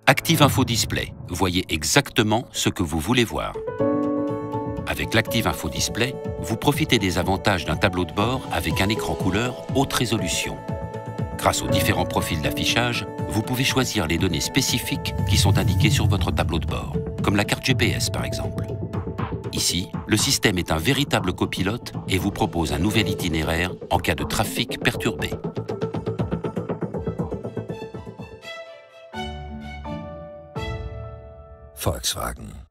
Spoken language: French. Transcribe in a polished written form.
Active Info Display, voyez exactement ce que vous voulez voir. Avec l'Active Info Display, vous profitez des avantages d'un tableau de bord avec un écran couleur haute résolution. Grâce aux différents profils d'affichage, vous pouvez choisir les données spécifiques qui sont indiquées sur votre tableau de bord, comme la carte GPS par exemple. Ici, le système est un véritable copilote et vous propose un nouvel itinéraire en cas de trafic perturbé. Volkswagen.